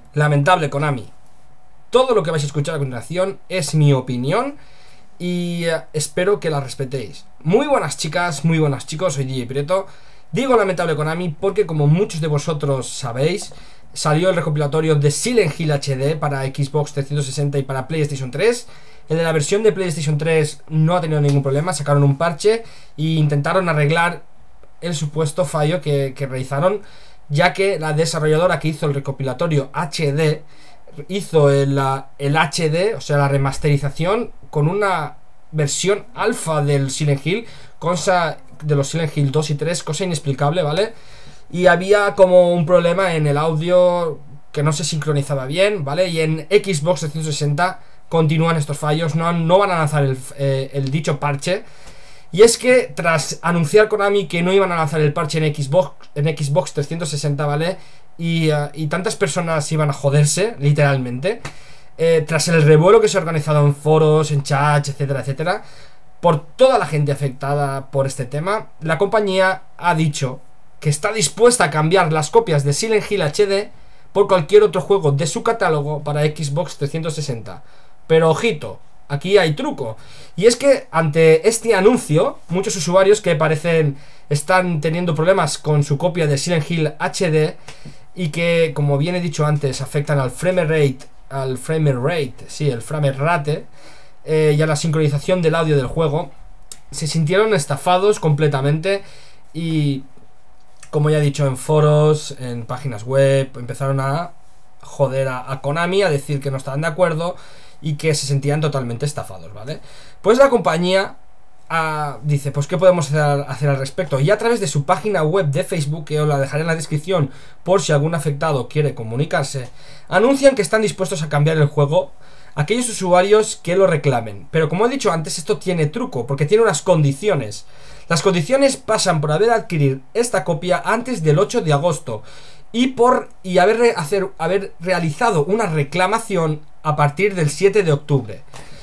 Lamentable, Konami. Todo lo que vais a escuchar a continuación es mi opinión y espero que la respetéis. Muy buenas chicas, muy buenas chicos, soy DJ Prieto. Digo lamentable Konami porque, como muchos de vosotros sabéis, salió el recopilatorio de Silent Hill HD para Xbox 360 y para PlayStation 3. El de la versión de PlayStation 3 no ha tenido ningún problema, sacaron un parche e intentaron arreglar el supuesto fallo que realizaron, ya que la desarrolladora que hizo el recopilatorio HD hizo el HD, o sea, la remasterización con una versión alfa del Silent Hill, cosa de los Silent Hill 2 y 3, cosa inexplicable, ¿vale? Y había como un problema en el audio que no se sincronizaba bien, ¿vale? Y en Xbox 360 continúan estos fallos, no van a lanzar el dicho parche. Y es que tras anunciar Konami que no iban a lanzar el parche en Xbox 360, ¿vale? Y tantas personas iban a joderse, literalmente, tras el revuelo que se ha organizado en foros, en chats, etcétera, etcétera, por toda la gente afectada por este tema, la compañía ha dicho que está dispuesta a cambiar las copias de Silent Hill HD por cualquier otro juego de su catálogo para Xbox 360. Pero ojito, aquí hay truco. Y es que ante este anuncio, muchos usuarios que están teniendo problemas con su copia de Silent Hill HD y que, como bien he dicho antes, afectan al frame rate, y a la sincronización del audio del juego, se sintieron estafados completamente y, como ya he dicho, en foros, en páginas web, empezaron a joder a Konami, a decir que no estaban de acuerdo y que se sentían totalmente estafados, ¿vale? Pues la compañía dice, pues ¿qué podemos hacer al respecto? Y a través de su página web de Facebook, que os la dejaré en la descripción por si algún afectado quiere comunicarse, anuncian que están dispuestos a cambiar el juego a aquellos usuarios que lo reclamen. Pero como he dicho antes, esto tiene truco, porque tiene unas condiciones. Las condiciones pasan por adquirir esta copia antes del 8 de agosto y haber realizado una reclamación a partir del 7 de octubre.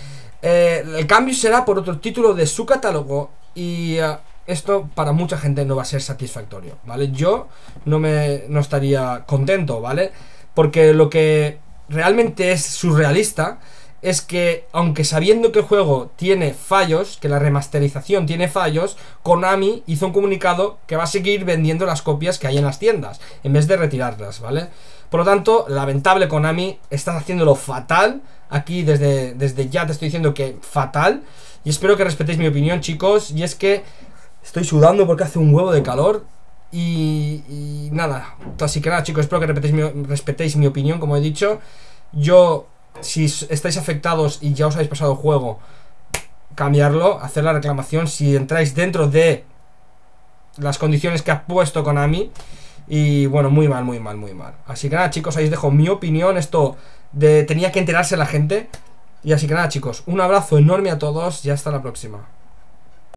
El cambio será por otro título de su catálogo y esto para mucha gente no va a ser satisfactorio, ¿vale? Yo no estaría contento, ¿vale? Porque lo que realmente es surrealista es que, aunque sabiendo que el juego tiene fallos, que la remasterización tiene fallos, Konami hizo un comunicado que va a seguir vendiendo las copias que hay en las tiendas en vez de retirarlas, ¿vale? Por lo tanto, lamentable Konami, estás haciéndolo fatal. Aquí desde ya te estoy diciendo que fatal. Y espero que respetéis mi opinión, chicos. Y es que estoy sudando porque hace un huevo de calor. Y nada. Así que nada, chicos, espero que respetéis mi opinión, como he dicho. Yo, si estáis afectados y ya os habéis pasado el juego, cambiarlo, hacer la reclamación si entráis dentro de las condiciones que ha puesto Konami. Y bueno, muy mal, muy mal, muy mal. Así que nada, chicos, ahí os dejo mi opinión. Esto tenía que enterarse la gente. Y así que nada, chicos, un abrazo enorme a todos y hasta la próxima.